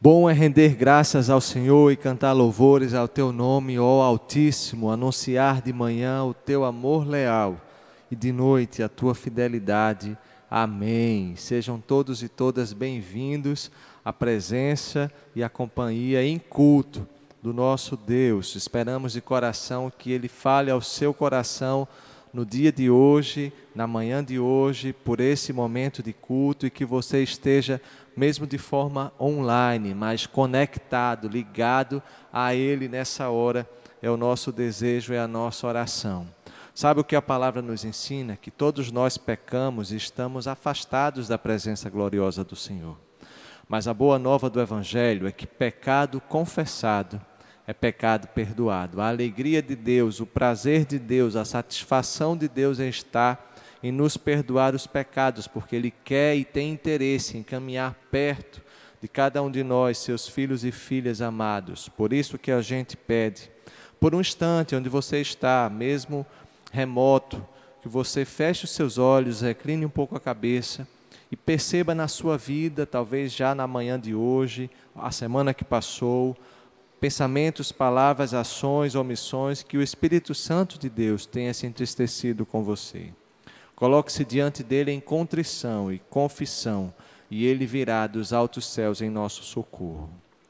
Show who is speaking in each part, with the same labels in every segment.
Speaker 1: Bom é render graças ao Senhor e cantar louvores ao Teu nome, ó Altíssimo, anunciar de manhã o Teu amor leal e de noite a Tua fidelidade. Amém. Sejam todos e todas bem-vindos à presença e à companhia em culto do nosso Deus. Esperamos de coração que Ele fale ao seu coração no dia de hoje, na manhã de hoje, por esse momento de culto, e que você esteja mesmo de forma online, mas conectado, ligado a Ele nessa hora. É o nosso desejo, é a nossa oração. Sabe o que a palavra nos ensina? Que todos nós pecamos e estamos afastados da presença gloriosa do Senhor. Mas a boa nova do Evangelho é que pecado confessado é pecado perdoado. A alegria de Deus, o prazer de Deus, a satisfação de Deus está em nos perdoar os pecados, porque Ele quer e tem interesse em caminhar perto de cada um de nós, seus filhos e filhas amados. Por isso que a gente pede, por um instante onde você está, mesmo remoto, que você feche os seus olhos, recline um pouco a cabeça e perceba na sua vida, talvez já na manhã de hoje, a semana que passou, pensamentos, palavras, ações, omissões, que o Espírito Santo de Deus tenha se entristecido com você. Coloque-se diante dele em contrição e confissão, e ele virá dos altos céus em nosso socorro.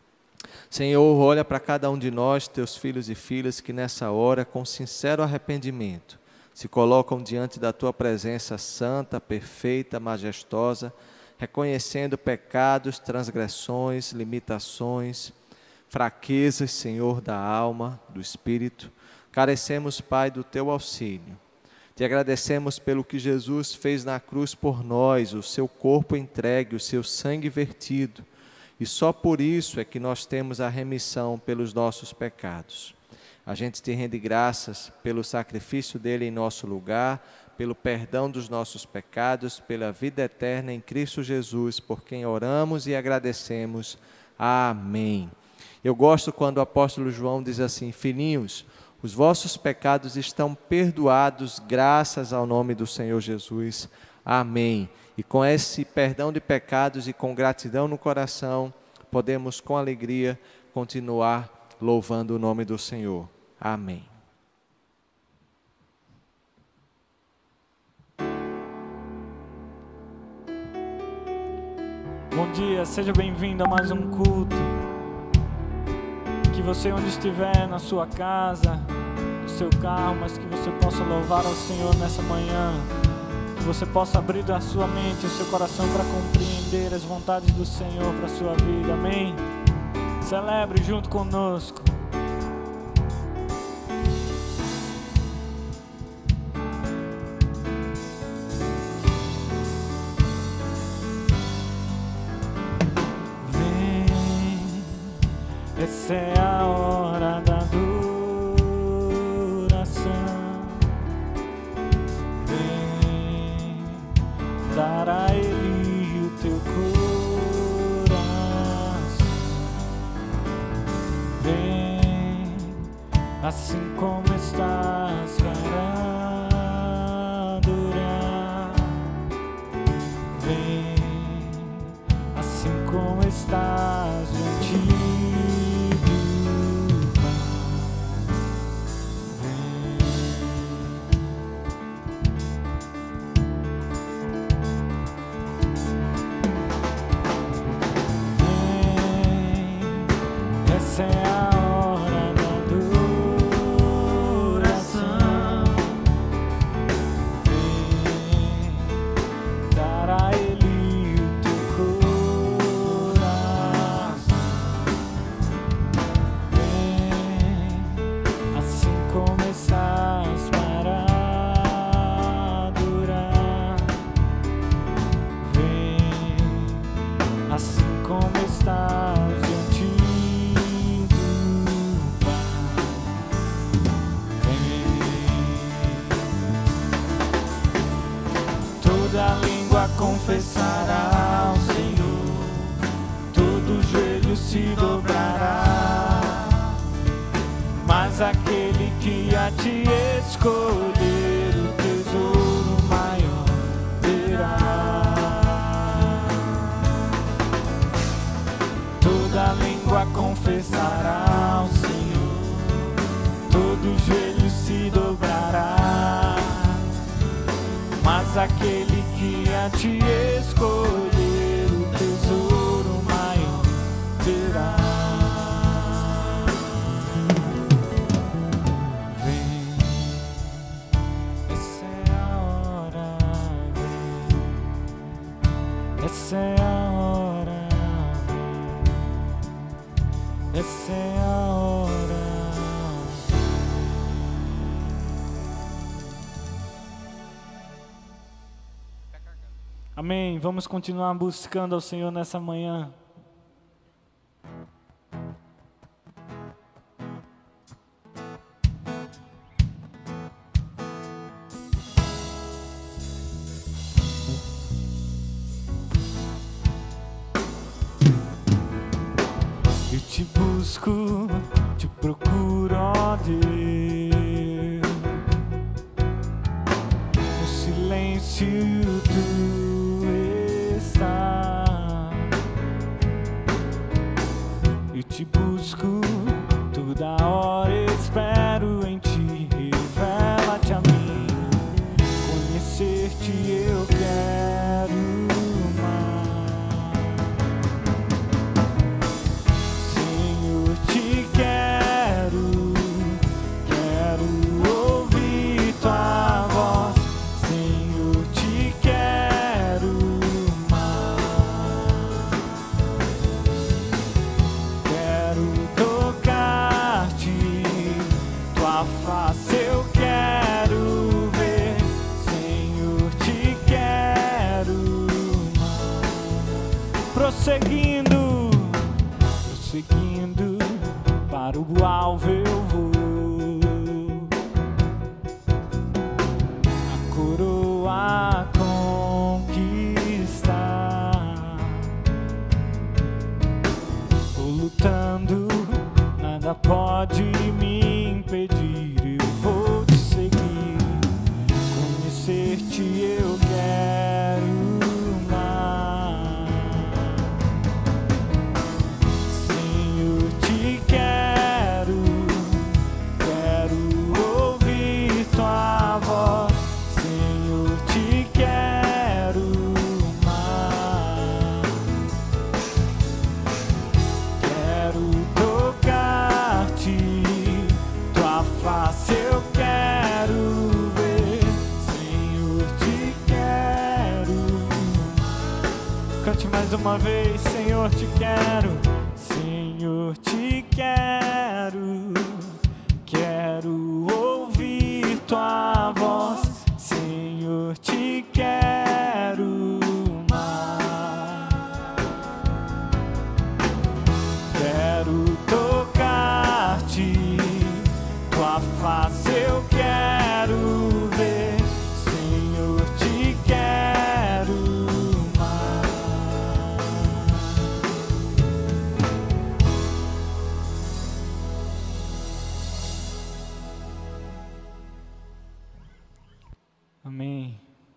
Speaker 1: Senhor, olha para cada um de nós, teus filhos e filhas, que nessa hora, com sincero arrependimento, se colocam diante da tua presença santa, perfeita, majestosa, reconhecendo pecados, transgressões, limitações, fraquezas, Senhor, da alma, do espírito. Carecemos, Pai, do teu auxílio. Te agradecemos pelo que Jesus fez na cruz por nós, o seu corpo entregue, o seu sangue vertido. E só por isso é que nós temos a remissão pelos nossos pecados. A gente te rende graças pelo sacrifício dele em nosso lugar, pelo perdão dos nossos pecados, pela vida eterna em Cristo Jesus, por quem oramos e agradecemos. Amém. Eu gosto quando o apóstolo João diz assim: filhinhos, os vossos pecados estão perdoados graças ao nome do Senhor Jesus. Amém. E com esse perdão de pecados e com gratidão no coração, podemos com alegria continuar louvando o nome do Senhor. Amém.
Speaker 2: Bom dia, seja bem-vindo a mais um culto. Que você, onde estiver, na sua casa, no seu carro, mas que você possa louvar ao Senhor nessa manhã. Que você possa abrir a sua mente e o seu coração para compreender as vontades do Senhor para a sua vida. Amém? Celebre junto conosco. Essa é a hora da adoração. Vem dar a Ele o teu coração. Vem assim como estás para adorar. Vem assim como estás diante. Essa é a hora da adoração. Vem dar a Ele o teu coração. Vem assim como estás para adorar. Vem assim como estás diante. Toda língua confessará ao Senhor, todo joelho se dobrará, mas aquele que a ti escolher o tesouro maior terá. Toda língua confessará ao Senhor, todo joelho se dobrará, mas aquele que a ti escolher o tesouro maior terá. Vem, essa é a hora, vem, essa é a hora, vem, essa é a hora. Amém. Vamos continuar buscando ao Senhor nessa manhã. Eu te busco, te procuro, ó Deus, no silêncio tu está. Eu te busco, toda hora espero em ti, revela-te a mim, conhecer-te eu quero mais. Senhor, te quero, quero ouvir tua voz. Senhor, te quero mais. Quero tocar-te, tua face eu quero ver. Senhor, te quero mais. Prosseguindo, prosseguindo, para o alvo eu vou. A coroa conquistar. Vou lutando, nada pode me impedir. Eu vou te seguir, conhecer-te eu quero mais. Senhor, te quero, quero ouvir tua voz. Senhor, te quero mais. Quero tocar-te, tua face eu quero ver. Senhor, te quero. Cante mais uma vez. Senhor, te quero. Senhor, te quero. Quero ouvir tua voz. Senhor, te quero mais. Quero tocar-te, tua face eu quero ver. Senhor, te quero mais. Amém.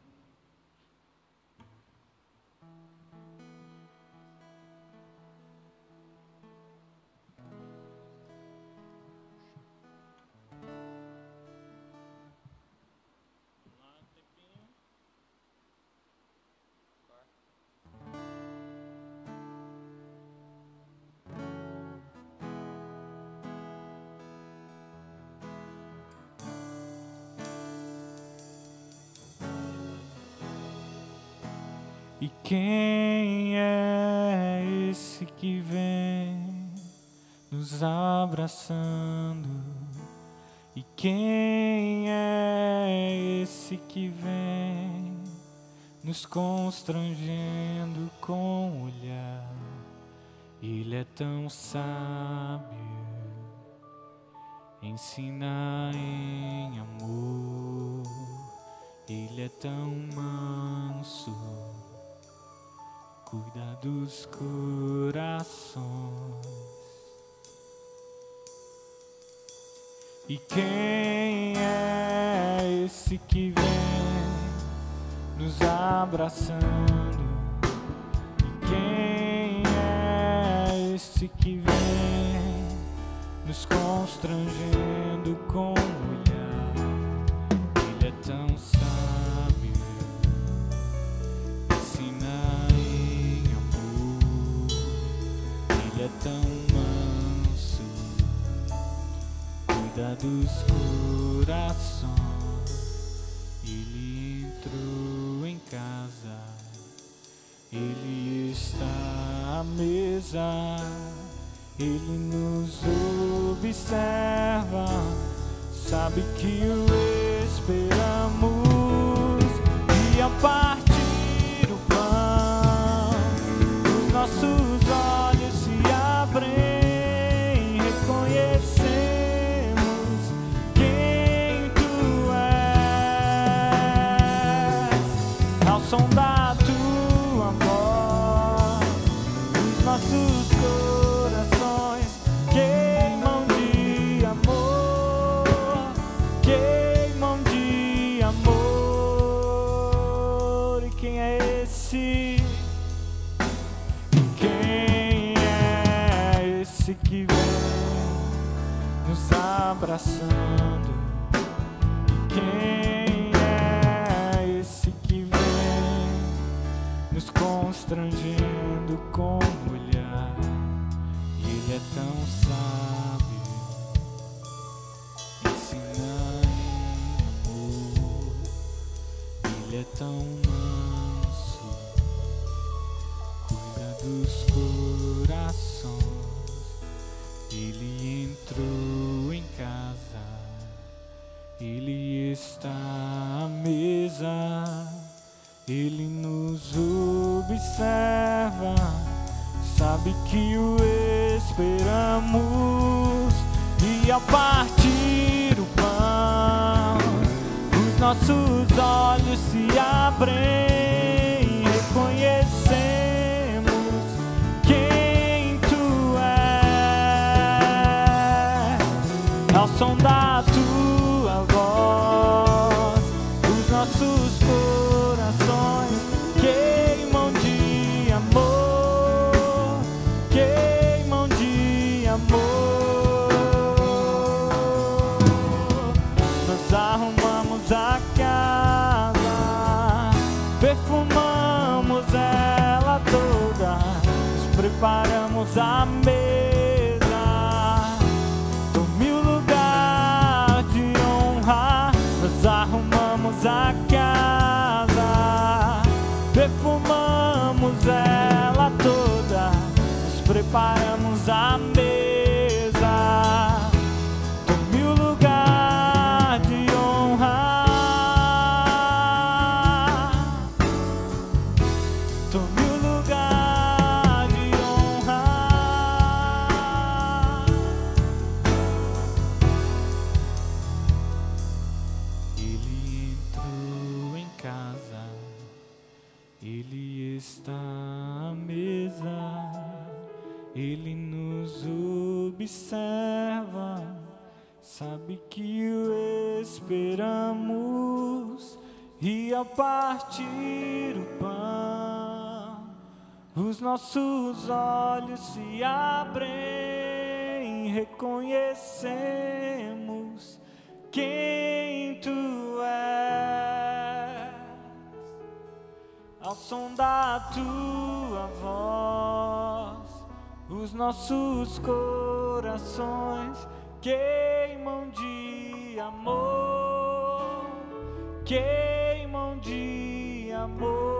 Speaker 2: E quem é esse que vem nos abraçando? E quem é esse que vem nos constrangendo com o olhar? Ele é tão sábio, ensina em amor. Ele é tão manso, cuida dos corações. E quem é esse que vem nos abraçando? E quem é esse esse que vem nos constrangendo com o olhar. Ele é tão sábio, ensina em amor. Ele é tão manso, cuida dos corações. Ele entrou em casa, ele está à mesa, ele nos observa, sabe que o esperamos. E ao partir o pão, os nossos olhos se abrem, reconhecemos quem tu és. Ao som da tua voz, os nossos corações queimam de amor, queimam de amor. E quem é esse? Quem é esse que vem nos abraçando? E quem é esse que vem nos constrangendo com o olhar? E ele é tão sábio, ensina em amor. Ele é tão manso, cuida dos corações. Ele entrou em casa, ele está à mesa, ele nos observa, sabe que o esperamos. E ao partir o pão, os nossos olhos se abrem, reconhecemos quem tu és. Ao som da tua voz, os nossos corações queimam de amor, queimam de amor. Nós arrumamos a casa, perfumamos ela toda, nos preparamos a mesa. Tome o lugar de honra. Nós arrumamos a casa, perfumamos ela toda, nos preparamos a mesa. Tome o lugar de honra. Tome o lugar de honra. Ele entrou em casa, ele está à mesa, ele nos observa, sabe que o esperamos. E ao partir o pão, os nossos olhos se abrem, reconhecemos quem tu és. Ao som da tua voz, os nossos corações queimam de amor, queimam de amor.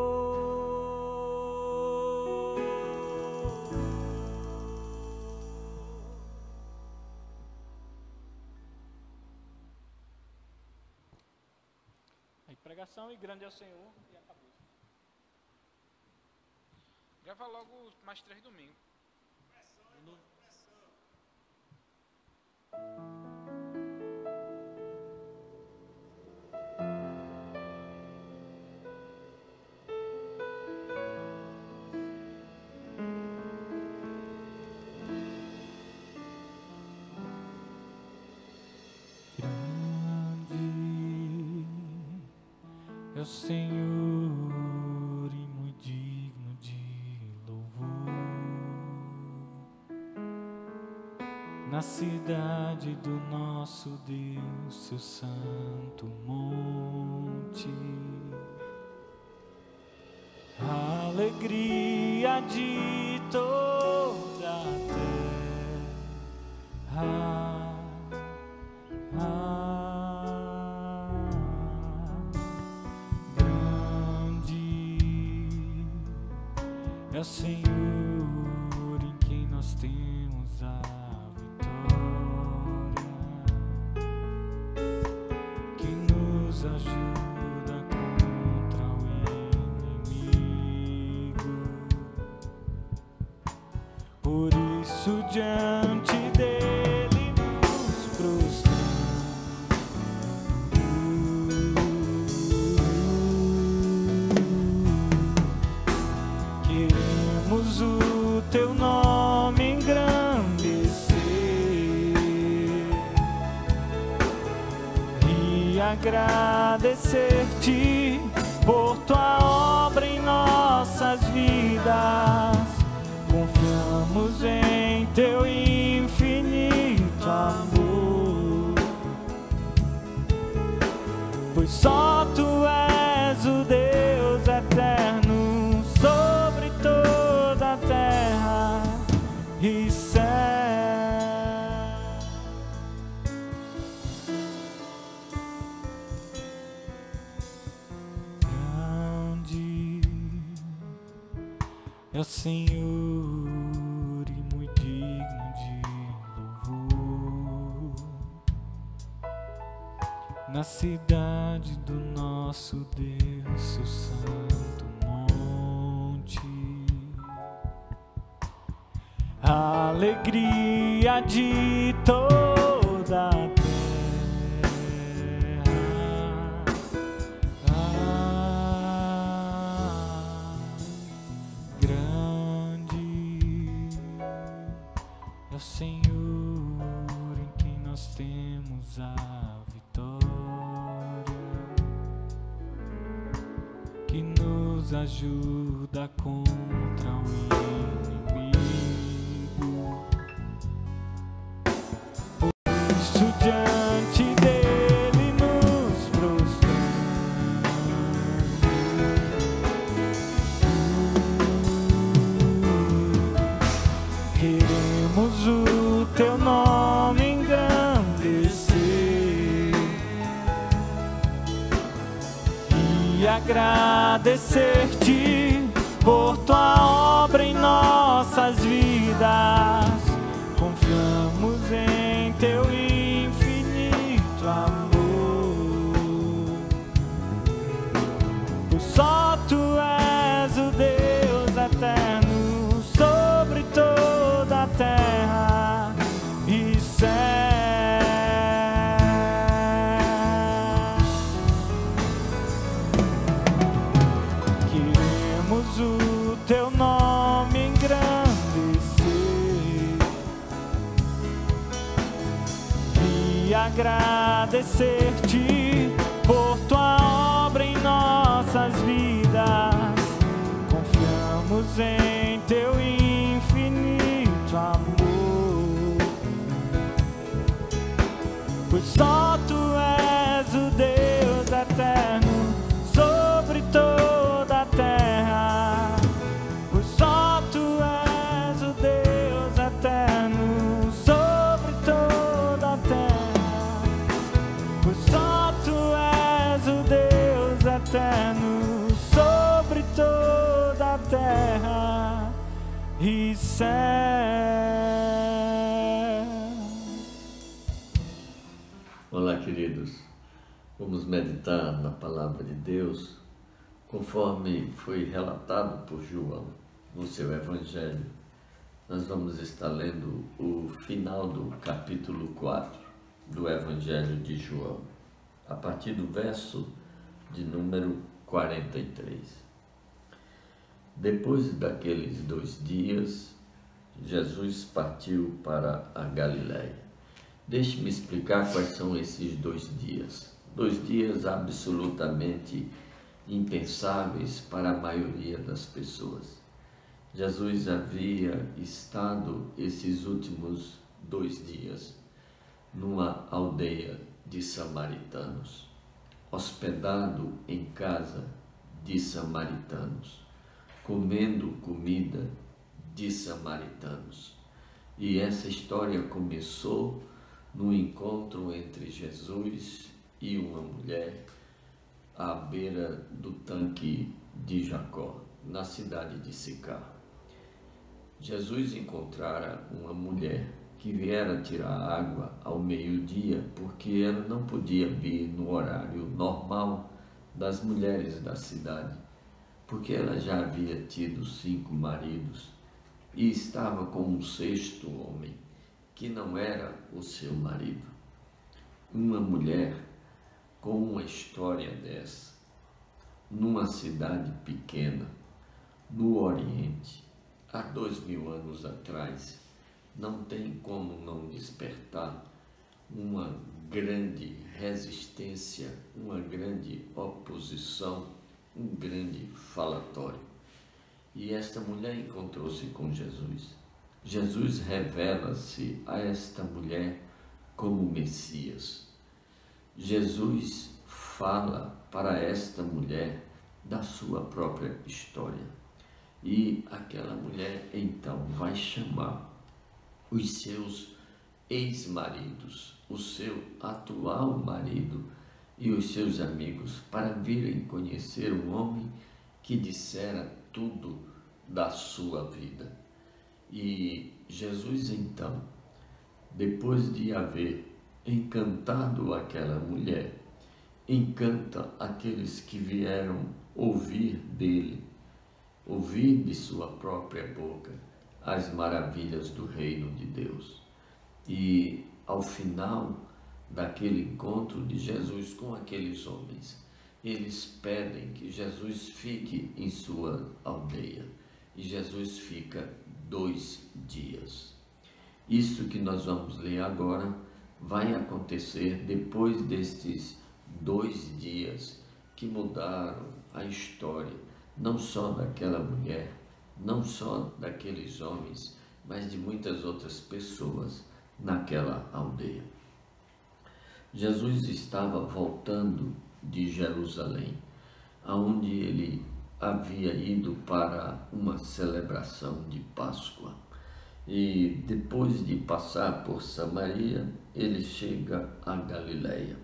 Speaker 2: Aí, pregação e grande é o Senhor, e acabou.
Speaker 3: Grava logo mais 3 domingos.
Speaker 2: Grande é o Senhor e muito digno de louvor. na cidade do nosso Deus, seu santo monte. A alegria de toda a terra, grande é o Senhor em quem nós temos a vitória, que nos ajuda contra o inimigo. Por isso diante dele nos prostramos. Queremos o teu nome engrandecer e agradecer-te por tua obra em nossas vidas. Confiamos em teu infinito amor, pois só tu és o Deus eterno sobre toda a terra e céu. Grande é o Senhor e muito digno de louvor, na cidade do nosso Deus, seu santo monte. A alegria de toda a terra, é o Senhor em quem nós temos a vitória, que nos ajuda contra o inimigo. Por isso diante dele nos prostramos. Queremos o teu nome engrandecer e agradecer-te por tua obra em nossas vidas. Confiamos em teu infinito amor, pois só tu és o Deus eterno sobre toda a terra e céu. Queremos o teu nome engrandecer e agradecer-te por tua obra em nossas vidas. Confiamos em teu infinito amor, pois só tu és o Deus eterno sobre toda a terra, pois só tu és o Deus eterno sobre toda a terra, pois só tu és o Deus eterno sobre toda a terra e céu.
Speaker 4: Olá, queridos. Vamos meditar na palavra de Deus conforme foi relatado por João no seu Evangelho. Nós vamos estar lendo o final do capítulo 4 do Evangelho de João, a partir do verso de número 43. Depois daqueles 2 dias, Jesus partiu para a Galiléia. Deixe-me explicar quais são esses 2 dias. 2 dias absolutamente impensáveis para a maioria das pessoas. Jesus havia estado esses últimos 2 dias numa aldeia de samaritanos, hospedado em casa de samaritanos, comendo comida de samaritanos. E essa história começou no encontro entre Jesus e uma mulher à beira do tanque de Jacó, na cidade de Sicar. Jesus encontrara uma mulher que viera tirar água ao meio-dia, porque ela não podia vir no horário normal das mulheres da cidade, porque ela já havia tido 5 maridos e estava com um 6º homem, que não era o seu marido. Uma mulher com uma história dessa, numa cidade pequena, no Oriente, há 2000 anos atrás, não tem como não despertar uma grande resistência, uma grande oposição, um grande falatório. E esta mulher encontrou-se com Jesus. Jesus revela-se a esta mulher como Messias. Jesus fala para esta mulher da sua própria história. E aquela mulher então vai chamar os seus ex-maridos, o seu atual marido e os seus amigos para virem conhecer um homem que dissera tudo da sua vida. E Jesus então, depois de haver encantado aquela mulher, encanta aqueles que vieram ouvir dele, ouvir de sua própria boca as maravilhas do reino de Deus. E ao final daquele encontro de Jesus com aqueles homens, eles pedem que Jesus fique em sua aldeia. E Jesus fica 2 dias. Isso que nós vamos ler agora vai acontecer depois destes 2 dias que mudaram a história, não só daquela mulher, não só daqueles homens, mas de muitas outras pessoas naquela aldeia. Jesus estava voltando de Jerusalém, aonde ele havia ido para uma celebração de Páscoa. E depois de passar por Samaria, ele chega a Galileia.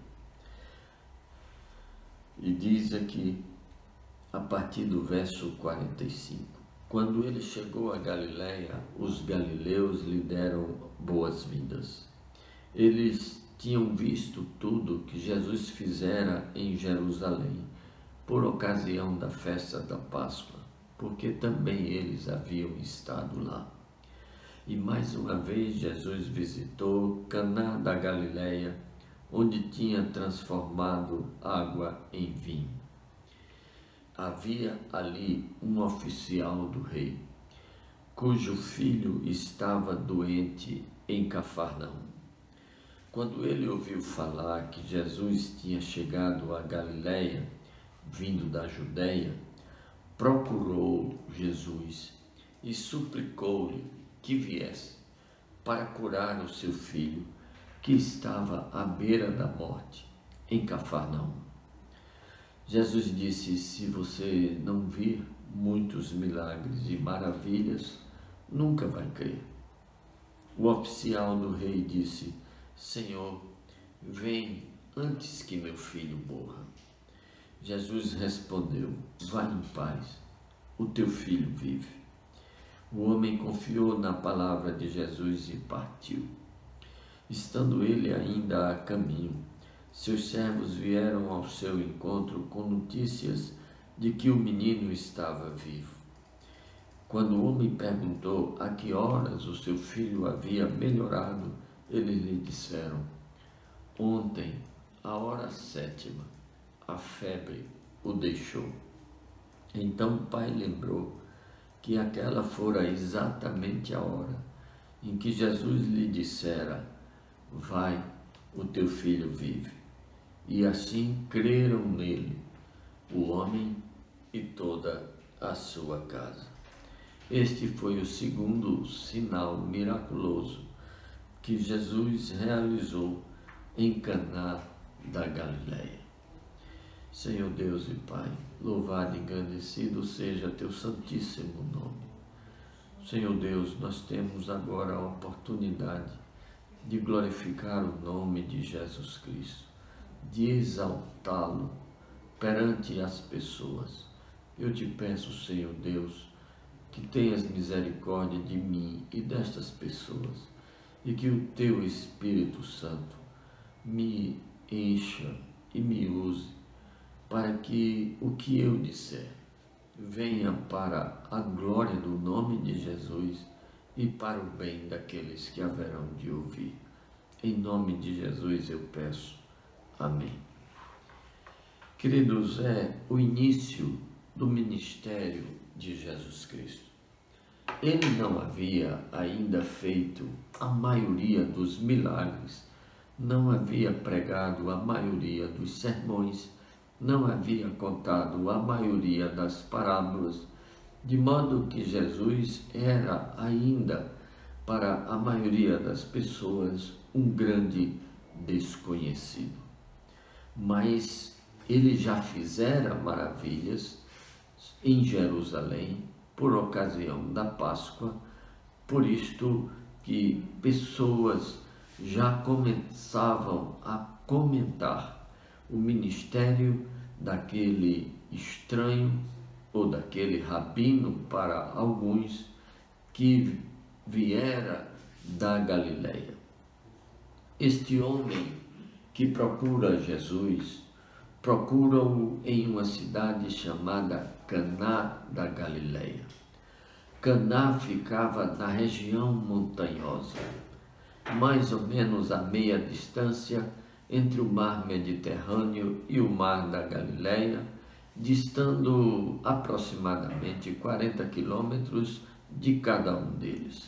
Speaker 4: E diz aqui, a partir do verso 45, quando ele chegou a Galileia, os galileus lhe deram boas-vindas. Eles tinham visto tudo que Jesus fizera em Jerusalém por ocasião da festa da Páscoa, porque também eles haviam estado lá. E mais uma vez Jesus visitou Caná da Galileia, onde tinha transformado água em vinho. Havia ali um oficial do rei, cujo filho estava doente em Cafarnaum. Quando ele ouviu falar que Jesus tinha chegado a Galileia, vindo da Judeia, procurou Jesus e suplicou-lhe que viesse para curar o seu filho, que estava à beira da morte, em Cafarnaum. Jesus disse: se você não vir muitos milagres e maravilhas, nunca vai crer. O oficial do rei disse: Senhor, vem antes que meu filho morra. Jesus respondeu: vai em paz, o teu filho vive. O homem confiou na palavra de Jesus e partiu. Estando ele ainda a caminho, seus servos vieram ao seu encontro com notícias de que o menino estava vivo. Quando o homem perguntou a que horas o seu filho havia melhorado, eles lhe disseram: ontem, à hora 7ª, a febre o deixou. Então o pai lembrou que aquela fora exatamente a hora em que Jesus lhe dissera: vai, o teu filho vive. E assim creram nele o homem e toda a sua casa. Este foi o segundo sinal miraculoso que Jesus realizou em Caná da Galileia. Senhor Deus e Pai, louvado e engrandecido seja teu santíssimo nome. Senhor Deus, nós temos agora a oportunidade de glorificar o nome de Jesus Cristo, de exaltá-lo perante as pessoas. Eu te peço, Senhor Deus, que tenhas misericórdia de mim e destas pessoas, e que o teu Espírito Santo me encha e me use para que o que eu disser venha para a glória do nome de Jesus e para o bem daqueles que haverão de ouvir. Em nome de Jesus eu peço. Amém. Queridos, é o início do ministério de Jesus Cristo. Ele não havia ainda feito a maioria dos milagres, não havia pregado a maioria dos sermões, não havia contado a maioria das parábolas, de modo que Jesus era ainda, para a maioria das pessoas, um grande desconhecido. Mas ele já fizera maravilhas em Jerusalém, por ocasião da Páscoa, por isto que pessoas já começavam a comentar o ministério daquele estranho ou daquele rabino para alguns que viera da Galileia. Este homem que procura Jesus, procura-o em uma cidade chamada Caná da Galileia. Caná ficava na região montanhosa, mais ou menos a meia distância entre o mar Mediterrâneo e o mar da Galileia, distando aproximadamente 40 quilômetros de cada um deles.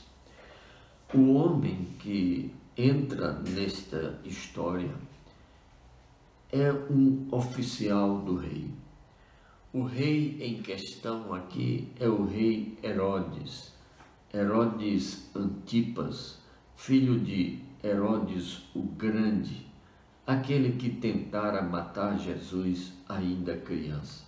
Speaker 4: O homem que entra nesta história é um oficial do rei. O rei em questão aqui é o rei Herodes, Herodes Antipas, filho de Herodes o Grande, aquele que tentara matar Jesus ainda criança.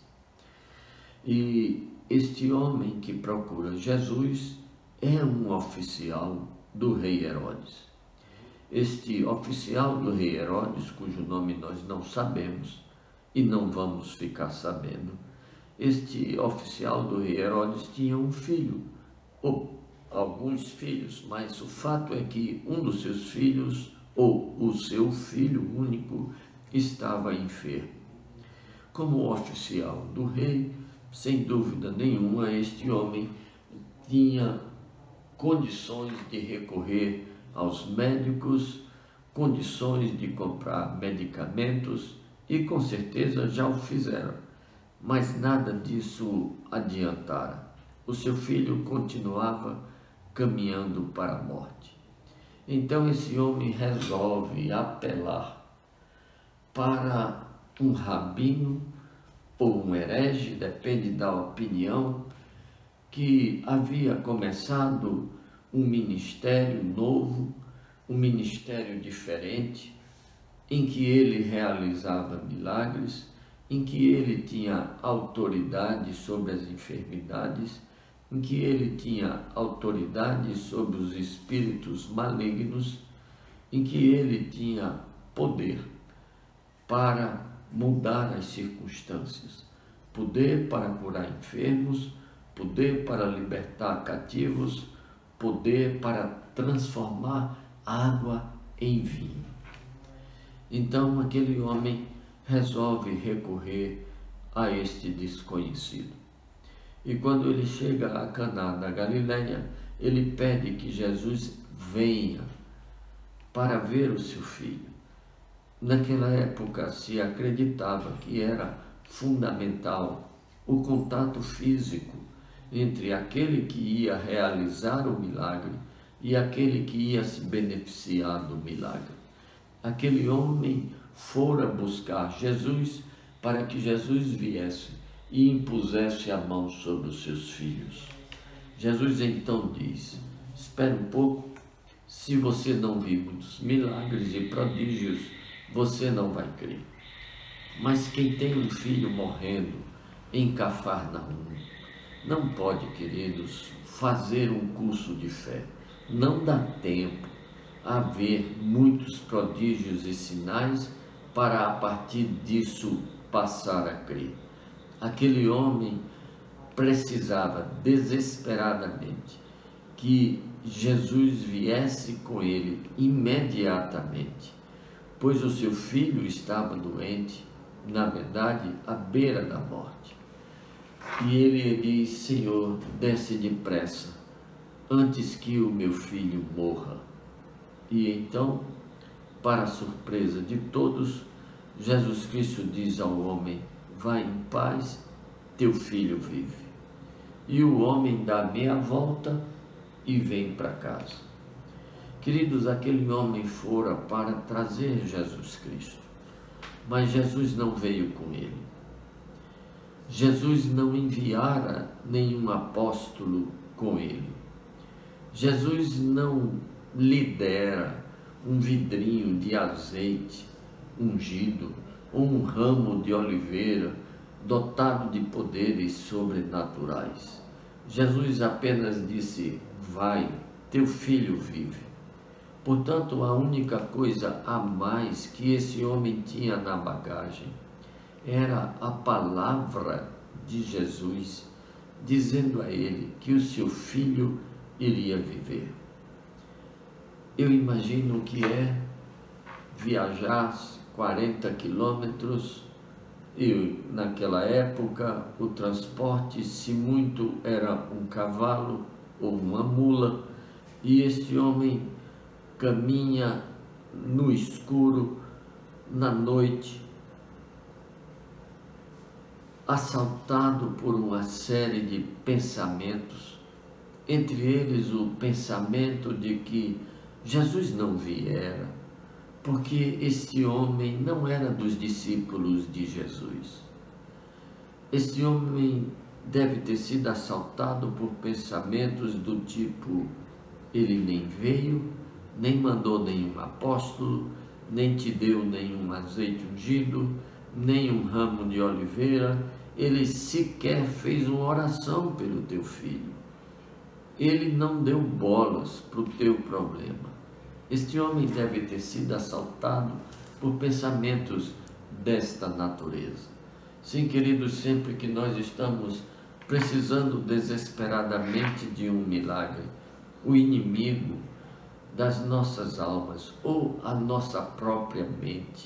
Speaker 4: E este homem que procura Jesus é um oficial do rei Herodes. Este oficial do rei Herodes, cujo nome nós não sabemos e não vamos ficar sabendo, este oficial do rei Herodes tinha um filho, ou alguns filhos, mas o fato é que um dos seus filhos, ou o seu filho único, estava enfermo. Como oficial do rei, sem dúvida nenhuma, este homem tinha condições de recorrer aos médicos, condições de comprar medicamentos e com certeza já o fizeram, mas nada disso adiantara. O seu filho continuava caminhando para a morte. Então esse homem resolve apelar para um rabino ou um herege, depende da opinião, que havia começado um ministério novo, um ministério diferente, em que ele realizava milagres, em que ele tinha autoridade sobre as enfermidades, em que ele tinha autoridade sobre os espíritos malignos, em que ele tinha poder para mudar as circunstâncias, poder para curar enfermos, poder para libertar cativos, poder para transformar água em vinho. Então aquele homem resolve recorrer a este desconhecido. E quando ele chega a Caná da Galileia, ele pede que Jesus venha para ver o seu filho. Naquela época se acreditava que era fundamental o contato físico entre aquele que ia realizar o milagre e aquele que ia se beneficiar do milagre. Aquele homem fora buscar Jesus para que Jesus viesse e impusesse a mão sobre os seus filhos. Jesus então diz: espere um pouco, Se você não viu muitos milagres e prodígios, você não vai crer. Mas quem tem um filho morrendo em Cafarnaum, não pode, queridos, fazer um curso de fé. Não dá tempo a ver muitos prodígios e sinais para a partir disso passar a crer. Aquele homem precisava desesperadamente que Jesus viesse com ele imediatamente, pois o seu filho estava doente, na verdade, à beira da morte. E ele diz: Senhor, desce depressa, antes que o meu filho morra. E então, para a surpresa de todos, Jesus Cristo diz ao homem: vai em paz, teu filho vive. E o homem dá meia volta e vem para casa. Queridos, aquele homem fora para trazer Jesus Cristo, mas Jesus não veio com ele. Jesus não enviara nenhum apóstolo com ele. Jesus não lhe dera um vidrinho de azeite ungido ou um ramo de oliveira dotado de poderes sobrenaturais. Jesus apenas disse: vai, teu filho vive. Portanto, a única coisa a mais que esse homem tinha na bagagem era a palavra de Jesus, dizendo a ele que o seu filho iria viver. Eu imagino que é viajar 40 quilômetros, e naquela época o transporte, se muito, era um cavalo ou uma mula, e este homem caminha no escuro, na noite, assaltado por uma série de pensamentos, entre eles o pensamento de que Jesus não viera, porque este homem não era dos discípulos de Jesus. Este homem deve ter sido assaltado por pensamentos do tipo: ele nem veio, nem mandou nenhum apóstolo, nem te deu nenhum azeite ungido, nem um ramo de oliveira, ele sequer fez uma oração pelo teu filho. Ele não deu bolas para o teu problema. Este homem deve ter sido assaltado por pensamentos desta natureza. Sim, queridos, sempre que nós estamos precisando desesperadamente de um milagre, o inimigo das nossas almas ou a nossa própria mente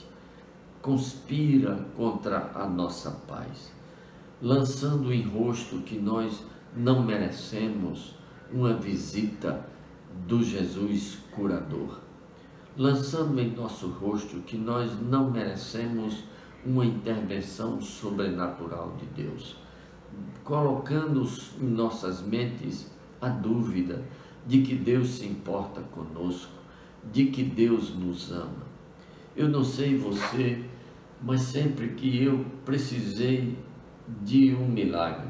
Speaker 4: conspira contra a nossa paz, lançando em rosto que nós não merecemos uma visita do Jesus curador, lançando em nosso rosto que nós não merecemos uma intervenção sobrenatural de Deus, colocando em nossas mentes a dúvida de que Deus se importa conosco, de que Deus nos ama. Eu não sei você, mas sempre que eu precisei de um milagre,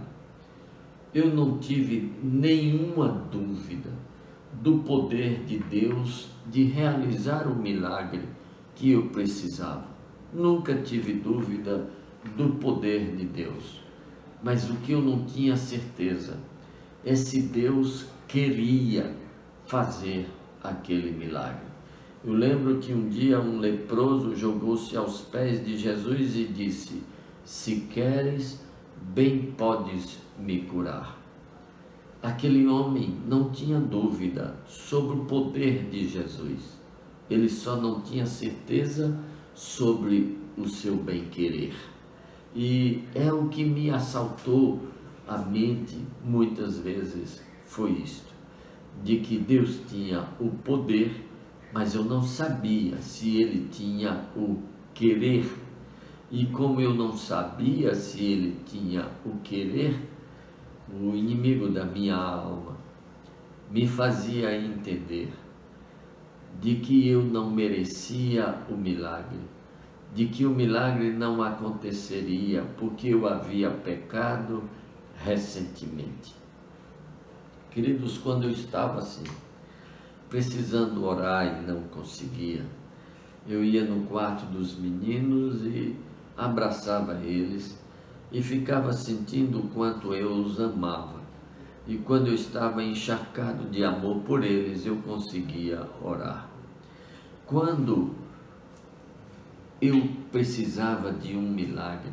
Speaker 4: eu não tive nenhuma dúvida do poder de Deus de realizar o milagre que eu precisava. Nunca tive dúvida do poder de Deus, mas o que eu não tinha certeza é se Deus queria fazer aquele milagre. Eu lembro que um dia um leproso jogou-se aos pés de Jesus e disse: se queres, bem podes me curar. Aquele homem não tinha dúvida sobre o poder de Jesus, ele só não tinha certeza sobre o seu bem-querer. E é o que me assaltou a mente muitas vezes, foi isto, de que Deus tinha o poder, mas eu não sabia se ele tinha o querer. E como eu não sabia se ele tinha o querer, o inimigo da minha alma me fazia entender de que eu não merecia o milagre, de que o milagre não aconteceria porque eu havia pecado recentemente. Queridos, quando eu estava assim, precisando orar e não conseguia, eu ia no quarto dos meninos e abraçava eles e ficava sentindo o quanto eu os amava. E quando eu estava encharcado de amor por eles, eu conseguia orar. Quando eu precisava de um milagre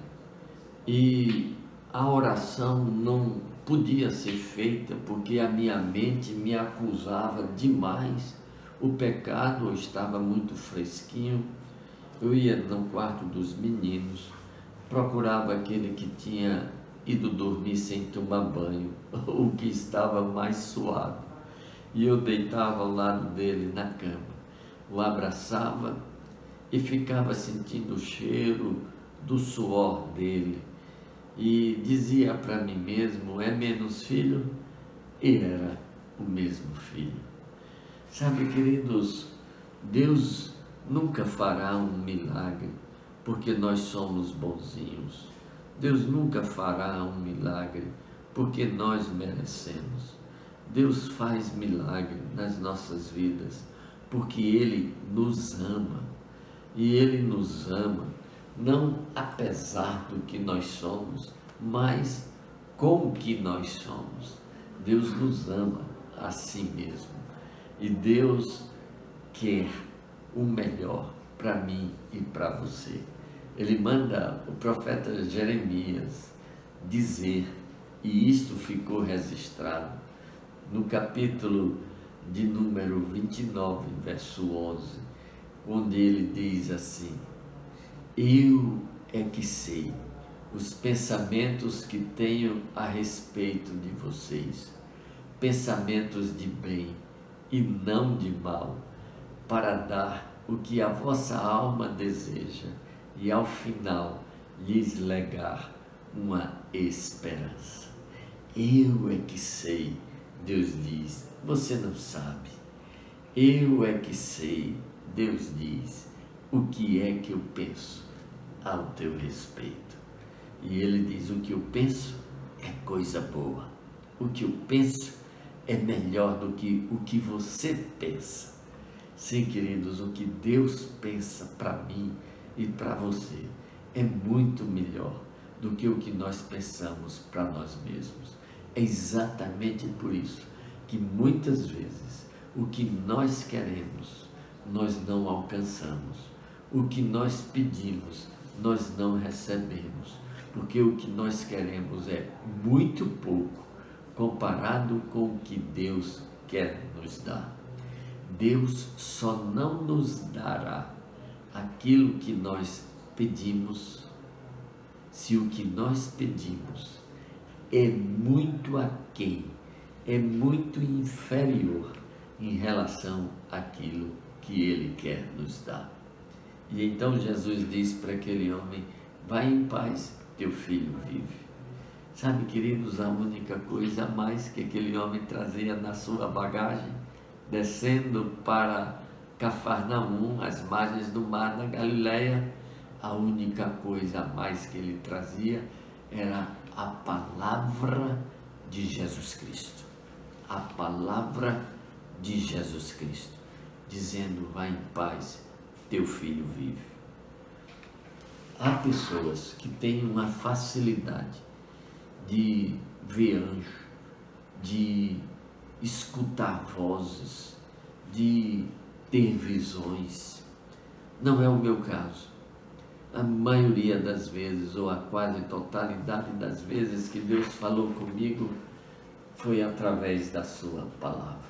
Speaker 4: e a oração não podia ser feita porque a minha mente me acusava demais, o pecado estava muito fresquinho, eu ia no quarto dos meninos, procurava aquele que tinha ido dormir sem tomar banho, o que estava mais suado, e eu deitava ao lado dele na cama, o abraçava e ficava sentindo o cheiro do suor dele, e dizia para mim mesmo: é menos filho? E era o mesmo filho. Sabe, queridos, Deus nunca fará um milagre porque nós somos bonzinhos. Deus nunca fará um milagre porque nós merecemos. Deus faz milagre nas nossas vidas porque Ele nos ama. E Ele nos ama não apesar do que nós somos, mas com o que nós somos. Deus nos ama a si mesmo. E Deus quer o melhor para mim e para você. Ele manda o profeta Jeremias dizer, e isto ficou registrado no capítulo de número 29, verso 11, onde ele diz assim: eu é que sei os pensamentos que tenho a respeito de vocês, pensamentos de bem e não de mal, para dar o que a vossa alma deseja e ao final lhes legar uma esperança. Eu é que sei, Deus diz, você não sabe. Eu é que sei, Deus diz, o que é que eu penso ao teu respeito. E ele diz: o que eu penso é coisa boa. O que eu penso é melhor do que o que você pensa. Sim, queridos, o que Deus pensa para mim e para você é muito melhor do que o que nós pensamos para nós mesmos. É exatamente por isso que muitas vezes o que nós queremos nós não alcançamos, o que nós pedimos nós não recebemos, porque o que nós queremos é muito pouco comparado com o que Deus quer nos dar. Deus só não nos dará aquilo que nós pedimos se o que nós pedimos é muito aquém, é muito inferior em relação àquilo que Ele quer nos dar. E então Jesus diz para aquele homem: vai em paz, teu filho vive. Sabe, queridos, a única coisa a mais que aquele homem trazia na sua bagagem, descendo para Cafarnaum, às margens do mar da Galileia, a única coisa a mais que ele trazia era a palavra de Jesus Cristo. A palavra de Jesus Cristo, dizendo: vai em paz, teu filho vive. Há pessoas que têm uma facilidade de ver anjo, de escutar vozes, de ter visões. Não é o meu caso. A maioria das vezes, ou a quase totalidade das vezes que Deus falou comigo, foi através da sua palavra.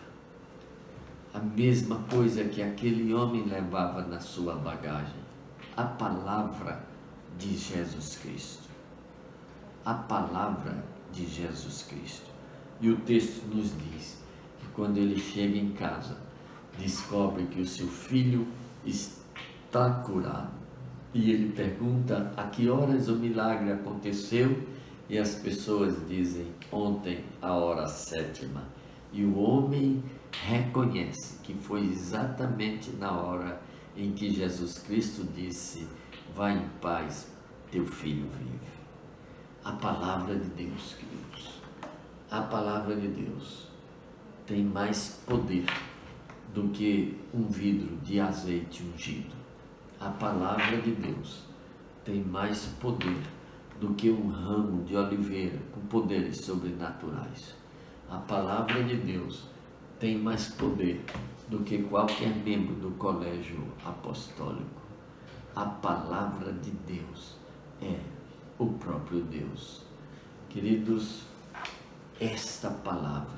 Speaker 4: A mesma coisa que aquele homem levava na sua bagagem, a palavra de Jesus Cristo. A palavra de Jesus Cristo. E o texto nos diz que quando ele chega em casa, descobre que o seu filho está curado. E ele pergunta a que horas o milagre aconteceu, e as pessoas dizem: ontem, a hora 7ª. E o homem reconhece que foi exatamente na hora em que Jesus Cristo disse: vai em paz, teu filho vive. A palavra de Deus, queridos, a palavra de Deus tem mais poder do que um vidro de azeite ungido. A palavra de Deus tem mais poder do que um ramo de oliveira com poderes sobrenaturais. A palavra de Deus tem mais poder do que qualquer membro do colégio apostólico. A palavra de Deus é o próprio Deus. Queridos, esta palavra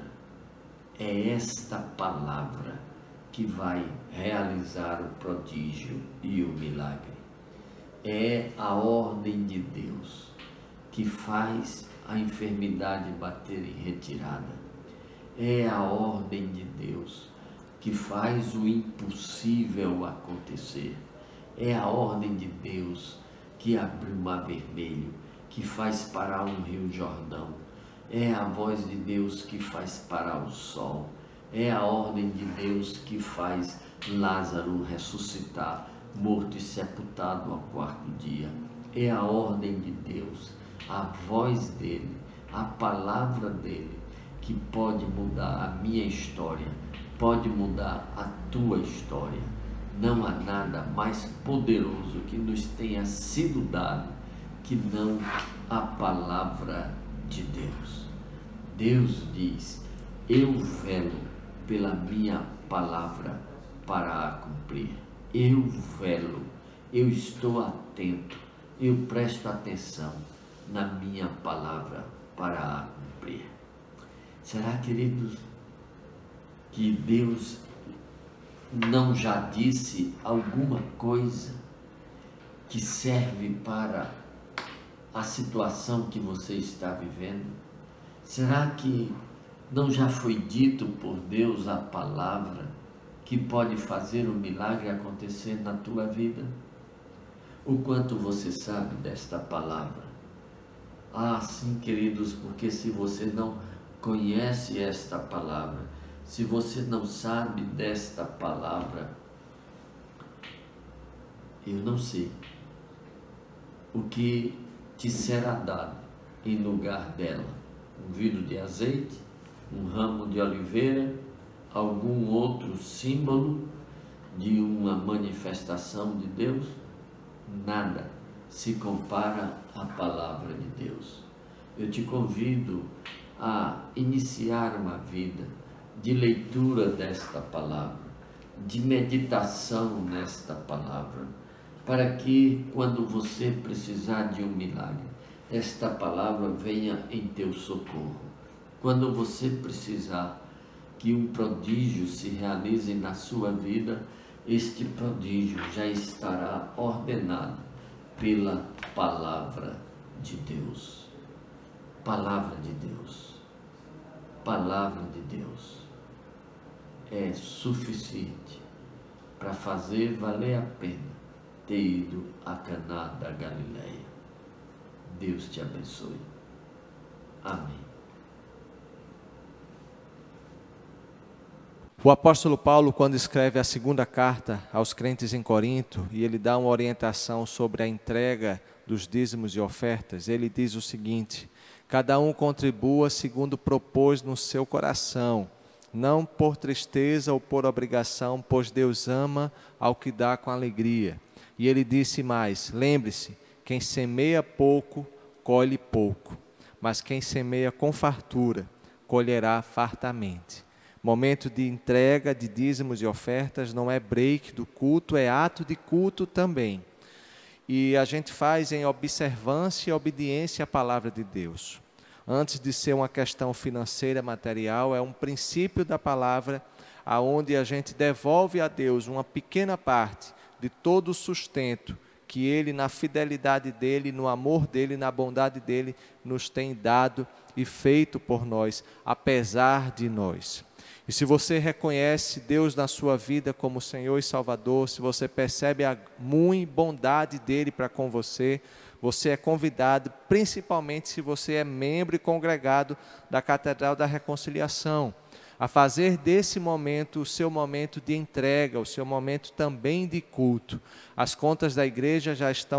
Speaker 4: que vai realizar o prodígio e o milagre. É a ordem de Deus que faz a enfermidade bater em retirada. É a ordem de Deus que faz o impossível acontecer. É a ordem de Deus que abre o mar vermelho, que faz parar um rio Jordão. É a voz de Deus que faz parar o sol. É a ordem de Deus que faz Lázaro ressuscitar, morto e sepultado ao quarto dia. É a ordem de Deus, a voz dele, a palavra dele, que pode mudar a minha história, pode mudar a tua história. Não há nada mais poderoso que nos tenha sido dado que não a palavra de Deus. Deus diz: eu velo pela minha palavra para a cumprir. Eu velo, eu estou atento, eu presto atenção na minha palavra para a cumprir. Será, queridos, que Deus não já disse alguma coisa que serve para a situação que você está vivendo? Será que não já foi dito por Deus a palavra que pode fazer o milagre acontecer na tua vida? O quanto você sabe desta palavra? Ah, sim, queridos, porque se você não conhece esta palavra, se você não sabe desta palavra, eu não sei o que te será dado em lugar dela. Um vidro de azeite, um ramo de oliveira, algum outro símbolo de uma manifestação de Deus? Nada se compara à palavra de Deus. Eu te convido a iniciar uma vida de leitura desta palavra, de meditação nesta palavra, para que quando você precisar de um milagre, esta palavra venha em teu socorro. Quando você precisar que um prodígio se realize na sua vida, este prodígio já estará ordenado pela palavra de Deus. Palavra de Deus. Palavra de Deus é suficiente para fazer valer a pena ter ido a Caná da Galileia. Deus te abençoe. Amém.
Speaker 1: O apóstolo Paulo, quando escreve a segunda carta aos crentes em Corinto, e ele dá uma orientação sobre a entrega dos dízimos e ofertas, ele diz o seguinte: cada um contribua segundo propôs no seu coração, não por tristeza ou por obrigação, pois Deus ama ao que dá com alegria. E ele disse mais: lembre-se, quem semeia pouco, colhe pouco, mas quem semeia com fartura, colherá fartamente. Momento de entrega de dízimos e ofertas não é break do culto, é ato de culto também. E a gente faz em observância e obediência à palavra de Deus. Antes de ser uma questão financeira, material, é um princípio da palavra, aonde a gente devolve a Deus uma pequena parte de todo o sustento que Ele, na fidelidade dEle, no amor dEle, na bondade dEle, nos tem dado e feito por nós, apesar de nós. E se você reconhece Deus na sua vida como Senhor e Salvador, se você percebe a muita bondade dEle para com você, você é convidado, principalmente se você é membro e congregado da Catedral da Reconciliação, a fazer desse momento o seu momento de entrega, o seu momento também de culto. As contas da igreja já estão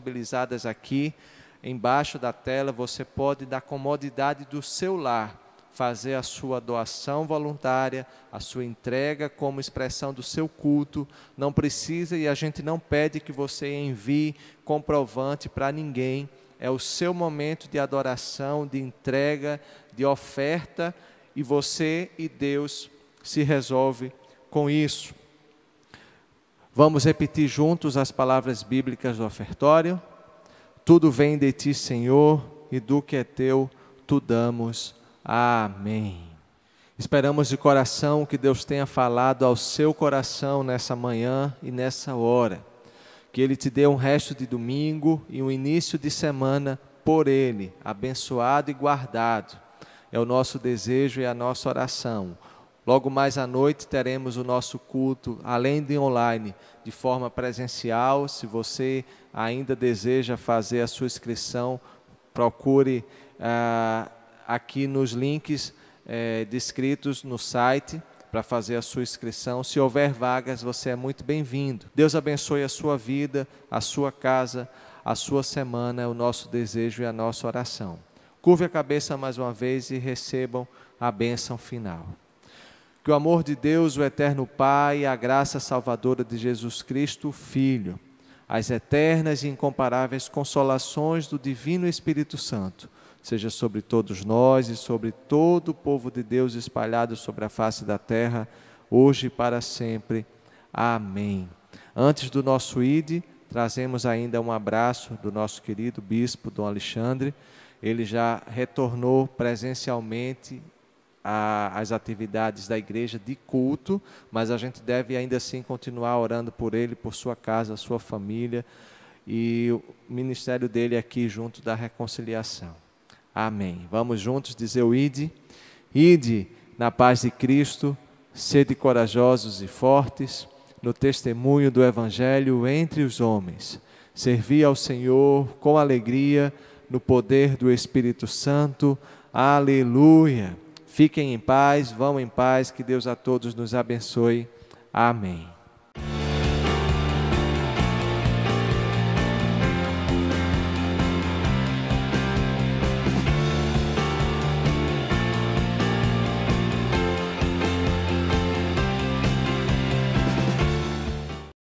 Speaker 1: disponibilizadas aqui, embaixo da tela. Você pode, da comodidade do seu lar, fazer a sua doação voluntária, a sua entrega como expressão do seu culto. Não precisa e a gente não pede que você envie comprovante para ninguém. É o seu momento de adoração, de entrega, de oferta, e você e Deus se resolve com isso. Vamos repetir juntos as palavras bíblicas do ofertório. Tudo vem de ti, Senhor, e do que é teu, tu damos. Amém. Esperamos de coração que Deus tenha falado ao seu coração nessa manhã e nessa hora. Que Ele te dê um resto de domingo e um início de semana por Ele, abençoado e guardado. É o nosso desejo e a nossa oração. Logo mais à noite teremos o nosso culto, além de online, de forma presencial. Se você ainda deseja fazer a sua inscrição, procure aqui nos links descritos no site para fazer a sua inscrição. Se houver vagas, você é muito bem-vindo. Deus abençoe a sua vida, a sua casa, a sua semana, é o nosso desejo e a nossa oração. Curve a cabeça mais uma vez e recebam a bênção final. Que o amor de Deus, o eterno Pai, a graça salvadora de Jesus Cristo, Filho, as eternas e incomparáveis consolações do Divino Espírito Santo, seja sobre todos nós e sobre todo o povo de Deus espalhado sobre a face da terra, hoje e para sempre. Amém. Antes do nosso ide, trazemos ainda um abraço do nosso querido bispo, Dom Alexandre. Ele já retornou presencialmente às atividades da igreja de culto, mas a gente deve ainda assim continuar orando por ele, por sua casa, sua família e o ministério dele aqui junto da reconciliação. Amém. Vamos juntos dizer o ide. Ide na paz de Cristo, sede corajosos e fortes, no testemunho do Evangelho entre os homens. Servi ao Senhor com alegria, no poder do Espírito Santo. Aleluia. Fiquem em paz, vão em paz, que Deus a todos nos abençoe. Amém.